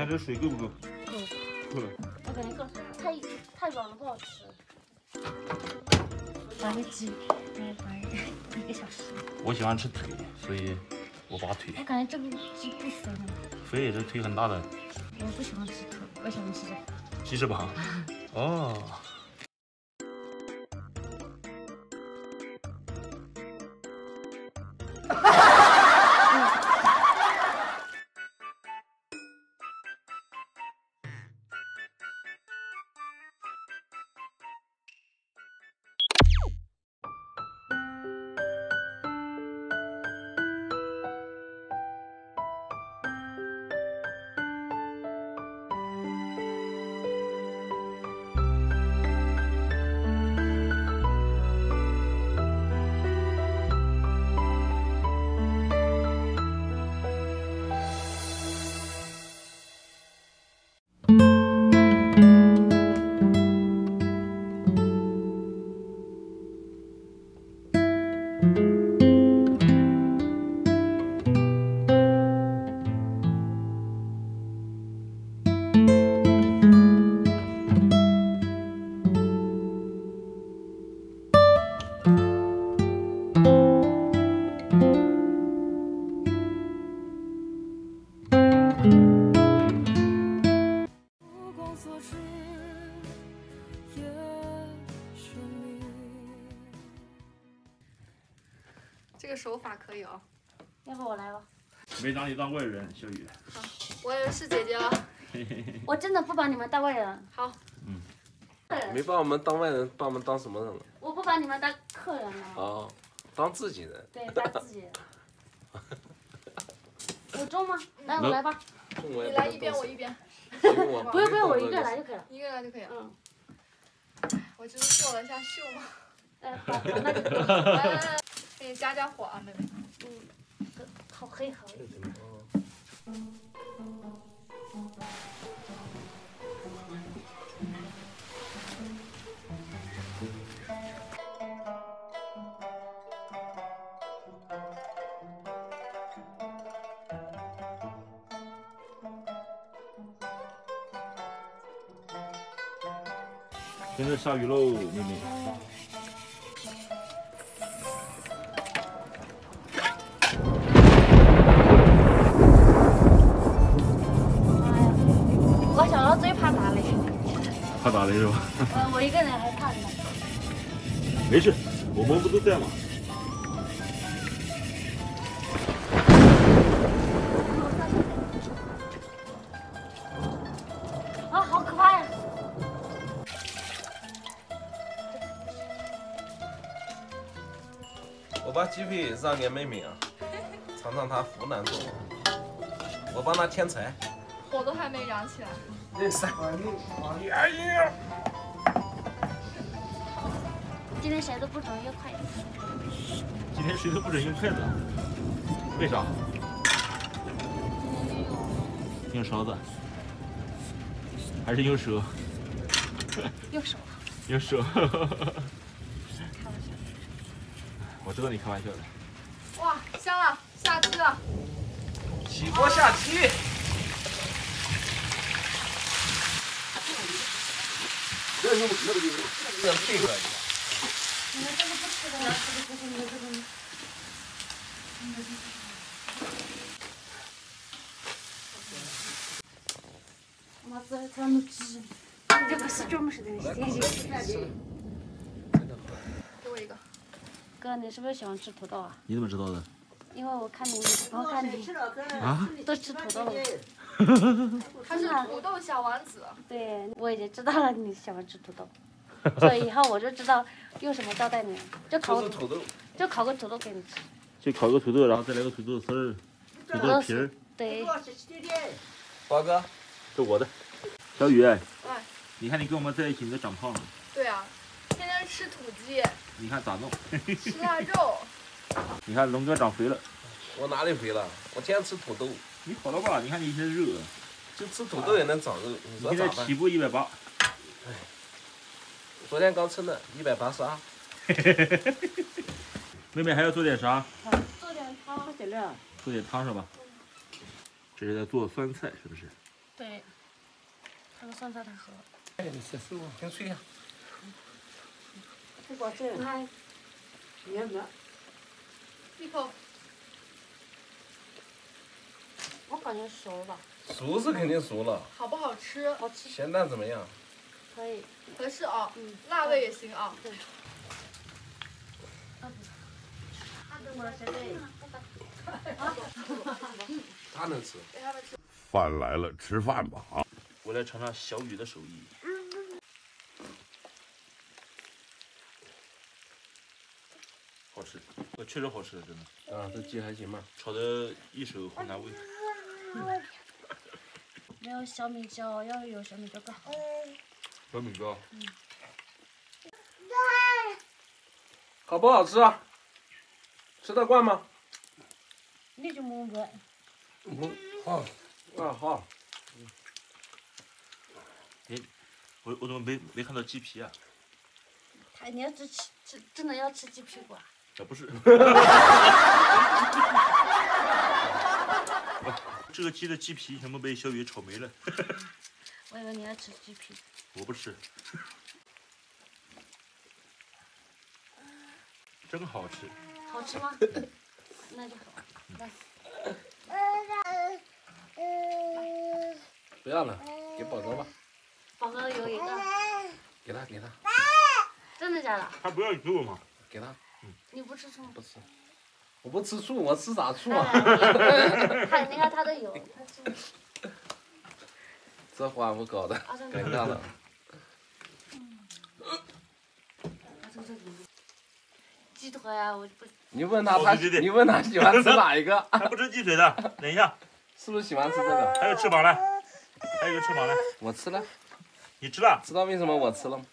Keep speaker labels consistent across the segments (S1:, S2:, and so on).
S1: 看这水够不够？
S2: 够。
S1: 够了。
S2: 我感觉够，太软了不好吃。打个鸡，打1个小时。
S1: 我喜欢吃腿，所以我拔腿。
S2: 我感觉这个鸡不肥呢。
S1: 肥，这腿很大的。
S2: 我不喜欢吃腿，我喜欢吃这个。
S1: 鸡翅膀。哦。
S3: 这个手法可以哦。
S2: 要不我来吧。
S1: 没拿你当外人，小雨。
S3: 好，我也是姐姐了。
S2: 我真的不把你们当外人。
S3: 好。
S4: 没把我们当外人，把我们当什么人了？
S2: 我不把你们当客人了。
S4: 哦，当自己人。
S2: 对，当自己人。有中吗？来，我来吧。
S3: 你来一边，我一边。
S2: 不用，我一个人来就可以了。
S3: 一个人来就可以了。
S2: 嗯。
S3: 我就是做了一下秀嘛。
S2: 好，那就可以。
S3: 来，给你加火啊，妹妹。
S2: 好黑好黑。
S1: 现在下雨喽，妹妹。
S2: 我小时候最怕打雷。
S1: 怕打雷是吧？
S2: 我一个人还怕呢。
S1: 没事，我们不都在吗？
S2: 啊，好可怕呀！
S4: 我把鸡腿让给妹妹啊，尝尝她湖南做。我帮她添柴。
S3: 火都还没燃起来。
S4: 哎呀！
S2: 今天谁都不准用筷子。
S1: 今天谁都不准用筷子，为啥？用勺子，还是用手？
S2: 用手。
S1: 用手。
S2: 开玩笑。
S1: 我知道你开玩笑的。
S3: 哇，香了，下鸡了。
S4: 起锅下鸡。这配合一下。
S2: 你们这个不吃的，你们这个。妈，这么吃，这个是专门吃的，
S3: 给我一个。
S2: 哥，你是不是喜欢吃土豆啊？
S1: 你怎么知道的？
S2: 因为我看你，我看你
S1: 啊，
S2: 都吃土豆。
S3: 他是土豆小王子。
S2: 对，我已经知道了你喜欢吃土豆，所以以后我就知道用什么招待你，就烤个土豆给你吃。
S1: 就烤个土豆，然后再来个土豆丝儿、土豆皮儿。
S2: 对。
S4: 华哥，
S1: 这我的。小雨，
S3: 哎，
S1: 你看你跟我们在一起，你都长胖了。
S3: 对啊，天天吃土鸡。
S1: 你看咋弄？
S3: 吃腊肉。
S1: 你看龙哥长肥了。
S4: 我哪里肥了？我天天吃土豆。
S1: 你好了吧？你看你一身肉。
S4: 就吃土豆也能长肉。
S1: 你现在起步180。
S4: 昨天刚称的182。
S1: 妹妹还要做点啥？
S2: 做点汤，喝点料。
S1: 做点汤是吧？这是在做酸菜，是不是？
S2: 对。 脆，它的酸菜太合。
S5: 哎，你吃素啊？
S4: 挺脆呀。
S2: 这果子还
S5: 甜的。
S3: 一口。
S2: 我感觉熟了吧？
S4: 熟是肯定熟了。
S3: 好不好吃？
S2: 好吃。
S4: 咸淡怎么样？
S2: 可以。
S3: 合适啊。
S2: 嗯。
S3: 辣味也行啊。
S2: 对。
S4: 他能吃。
S6: 饭来了，吃饭吧啊！
S1: 我来尝尝小雨的手艺。好吃，确实好吃，真的。
S4: 啊，这鸡还行吧？
S1: 炒的一手湖南味。
S2: 没有小米椒，要有小米椒更好。
S1: 小米椒。
S4: 好不好吃啊？吃得惯吗？
S2: 你就没问。
S4: 好。啊好。
S1: 哎，我怎么没看到鸡皮啊？
S2: 你要吃真的要吃鸡屁股啊？
S1: 啊不是。这个鸡的鸡皮全部被小雨炒没了。
S2: 我以为你要吃鸡皮。
S1: 我不吃。真好吃。
S2: 好吃吗？那就好。来。
S4: 不要了，给宝哥吧。
S2: 宝哥有一个。
S4: 给他。
S2: 真的假的？
S1: 他不要你给我吗？
S4: 给他。
S2: 你不吃醋？
S4: 不吃。我不吃醋，我吃啥醋啊？
S2: 你看他都有，他吃。
S4: 这话我搞的，尴尬了。
S2: 鸡腿啊，我不。
S4: 你问他，你问他喜欢吃哪一个？
S1: 他不吃鸡腿的，等一下。
S4: 是不是喜欢吃这个？
S1: 还有翅膀呢，还有一个翅膀呢。
S4: 我吃了。
S1: 你吃了？
S4: 知道为什么我吃了吗？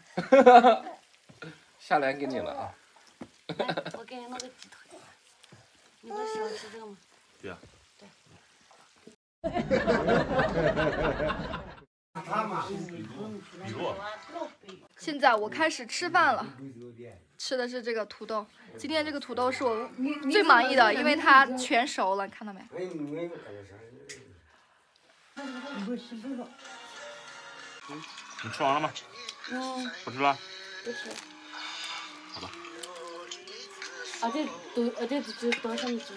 S4: 下来给你了啊。
S2: 来，我给你弄个鸡腿。你不是喜欢吃这个吗？
S1: 对呀。
S3: 现在我开始吃饭了，吃的是这个土豆。今天这个土豆是我最满意的，因为它全熟了，看到没？
S1: 你吃完了吗？不吃了。
S2: 不吃。
S1: 好吧。
S2: 这只多少米？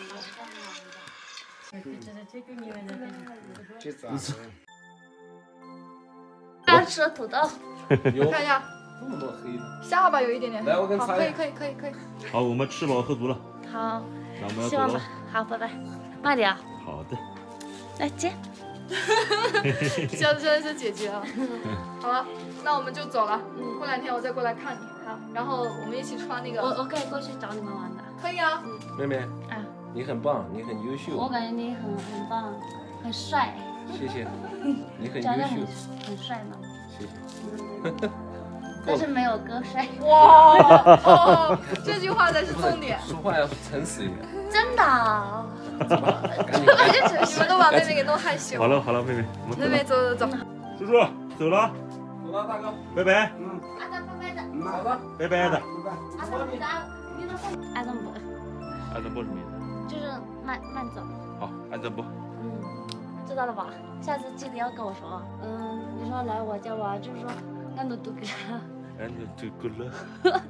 S2: 刚吃土豆。
S3: 看一下。
S4: 这么多黑的。
S3: 下巴有一点点。
S4: 来，我跟
S3: 好，
S4: 擦一下。
S3: 可以。
S1: 好，我们吃饱喝足了。
S2: 好。
S1: 那我们要
S2: 希望吧。
S1: 走了。
S2: 好，拜拜。慢点啊。
S1: 好的。
S2: 来接。
S3: 真是姐姐啊！好了，那我们就走了。过2天我再过来看你。好，然后我们一起穿那个。
S2: 我可以过去找你们玩的。
S3: 可以啊。
S4: 妹妹。
S2: 啊。
S4: 你很棒，你很优秀。
S2: 我感觉你很棒，很帅。
S4: 谢谢。你很
S2: 长得
S4: 优秀。
S2: 很帅呢。
S4: 谢谢。
S2: 但是没有哥帅。
S3: 哇！这句话才是重点。
S4: 说话要诚实一点。
S2: 真的。
S3: 你们都把妹妹给弄害羞。
S1: 好了，妹妹。
S3: 妹妹走。
S1: 叔叔走了。
S4: 走了，大哥。
S1: 拜拜。
S2: 阿赞拜拜的。
S4: 好的。
S1: 拜拜的。
S2: 阿赞你的阿赞不。
S1: 安赞波什么意思？
S2: 就是慢走。
S1: 好，安赞波。
S2: 知道了吧？下次记得要跟我说。你说来我家玩，就是说俺都读给他。
S1: 俺都读够了。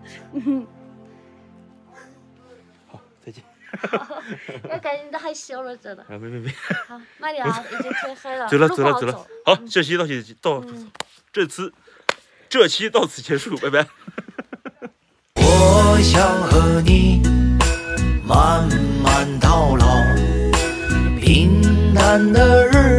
S1: 好，再见。
S2: 我感觉你都害羞了，真的。
S1: 啊，没。
S2: 好，慢点啊，已经天黑了。
S1: 走了。好，这期这期到此结束，拜拜。
S7: 我想和你慢慢到老，平淡的日